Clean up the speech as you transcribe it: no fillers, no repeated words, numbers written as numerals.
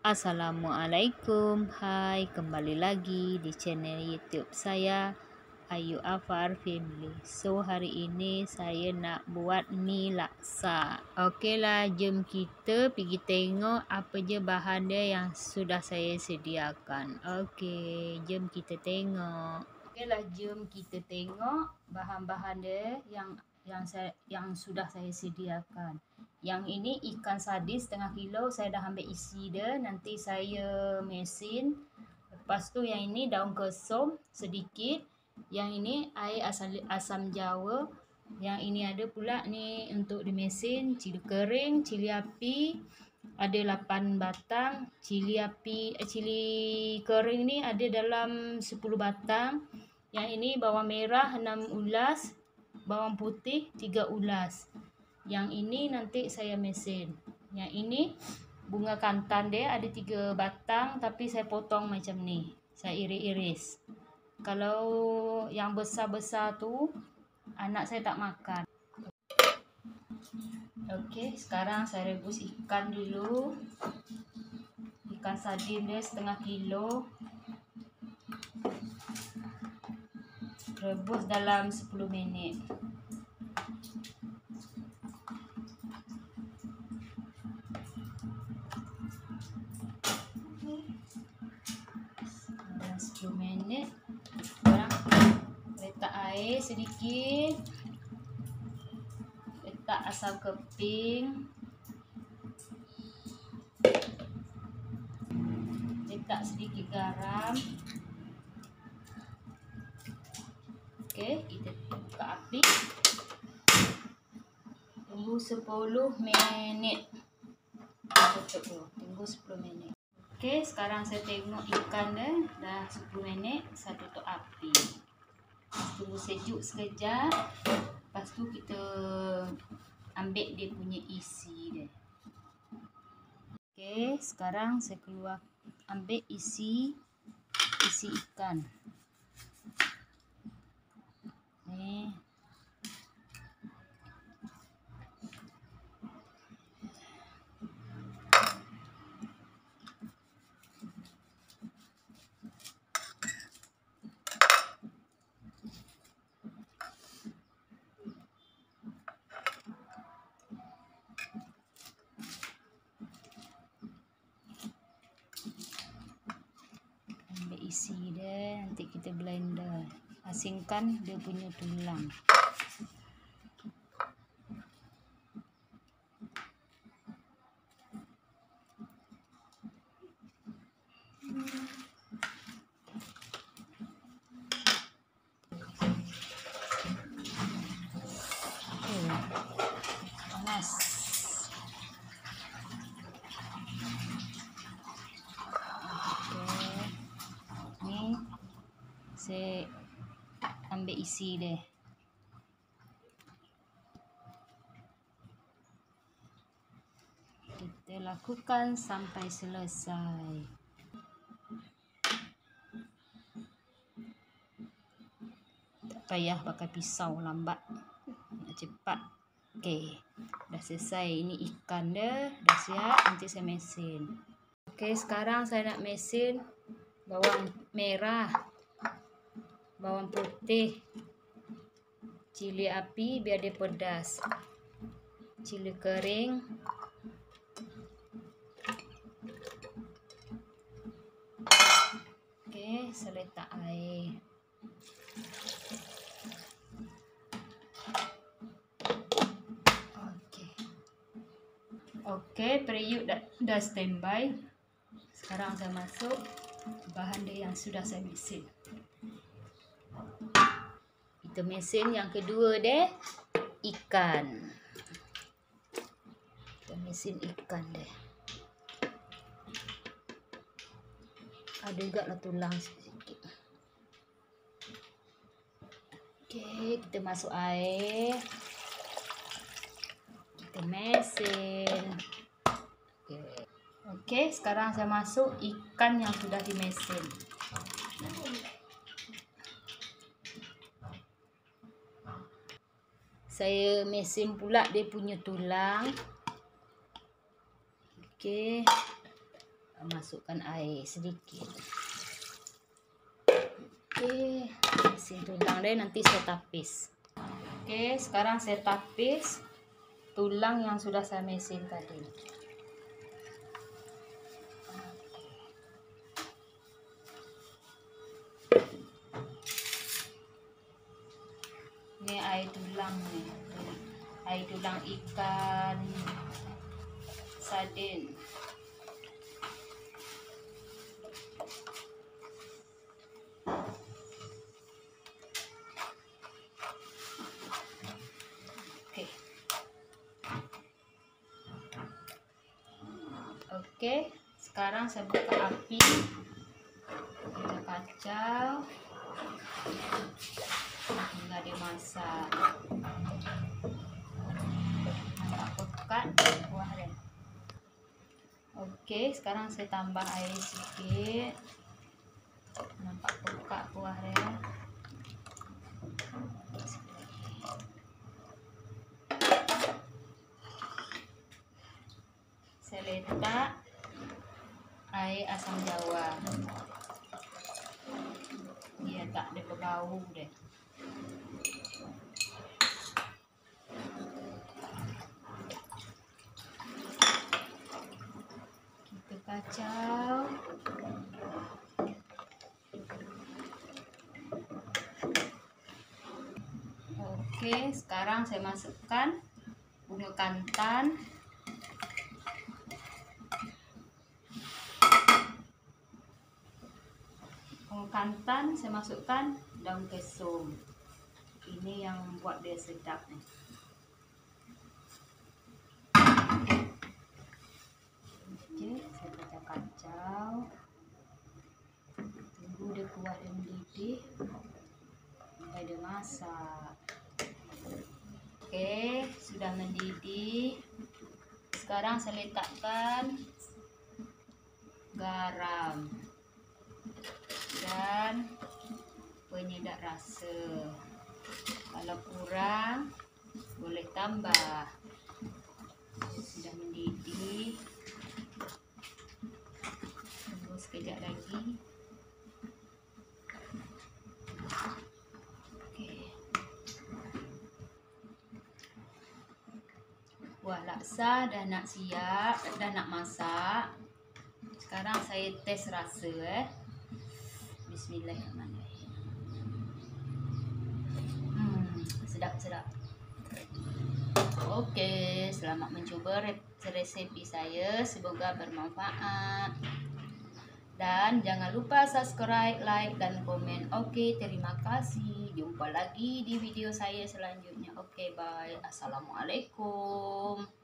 Assalamualaikum, hai, kembali lagi di channel YouTube saya, Ayu Afar Family. So hari ini saya nak buat mie laksa. Okey lah, jom kita pergi tengok apa je bahan dia yang sudah saya sediakan. Okey, jom kita tengok. Okey lah, jom kita tengok bahan-bahan dia yang sudah saya sediakan. Yang ini ikan sardin setengah kilo, saya dah ambil isi dia, nanti saya mesin. Lepas tu yang ini daun kesum sedikit, yang ini air asam jawa, yang ini ada pula ni untuk dimesin cili kering, cili api ada 8 batang, cili kering ni ada dalam 10 batang. Yang ini bawang merah 6 ulas, bawang putih 3 ulas. Yang ini nanti saya mesin. Yang ini bunga kantan dia ada 3 batang, tapi saya potong macam ni. Saya iris-iris. Kalau yang besar-besar tu anak saya tak makan. Okey, sekarang saya rebus ikan dulu. Ikan sardin dia setengah kilo. Rebus dalam 10 minit. Dalam 10 minit. Sekarang letak air sedikit. Letak asam keping. Letak sedikit garam. Okey, kita buka api. Tunggu 10 minit. Tutup dulu. Tunggu 10 minit. Okey, sekarang saya tengok ikan dia dah 10 minit. Saya tutup api. Tunggu sejuk sekejap. Lepas tu kita ambil dia punya isi dia. Okey, sekarang saya ambil isi ikan. Ni. Ambil isi dia, nanti kita blender. Asingkan dia punya tulang. Panas. Okey. Ni saya ambil isi dia. Kita lakukan sampai selesai. Tak payah pakai pisau, lambat. Nak cepat. Okey, dah selesai. Ini ikan dia dah siap, nanti saya mesin. Okey, sekarang saya nak mesin bawang merah, bawang putih, cili api biar dia pedas, cili kering, okey, saya letak air. Okey, periuk dah standby. Sekarang saya masuk bahan dia yang sudah saya mesin. Kita mesin yang kedua dia ikan. Kita mesin ikan dia. Ada juga lah tulang sedikit. Okey, kita masuk air. Kita mesin. Okey, sekarang saya masuk ikan yang sudah dimesin. Saya mesin pula dia punya tulang. Okey. masukkan air sedikit. Oke, isi tulang deh, nanti saya tapis. Oke, sekarang saya tapis tulang yang sudah saya mesin tadi. Ini air tulang nih, air tulang ikan sardin. Oke, sekarang saya buka api, kita kacau hingga dia masak. Nampak pekat kuahnya. Oke, sekarang saya tambah air sedikit. Nampak pekat kuahnya. Saya letak air asam jawa, dia tak ada berbau deh. Kita kacau. Oke, sekarang saya masukkan bunga kantan. Kantan saya masukkan daun kesum. Ini yang buat dia sedap nih. Oke, saya kacau-kacau. Tunggu dia kuah dan mendidih sampai dia masak. Oke, sudah mendidih. Sekarang saya letakkan garam dan penyedap rasa. Kalau kurang boleh tambah. Sudah mendidih, tunggu sekejap lagi. Oke. Kuah laksa dah nak siap, dah nak masak. Sekarang saya tes rasa. Bismillahirrahmanirrahim. Sedap-sedap. Oke, selamat mencoba resepi saya. Semoga bermanfaat. Dan jangan lupa subscribe, like, dan komen. Oke, terima kasih. Jumpa lagi di video saya selanjutnya. Oke, bye. Assalamualaikum.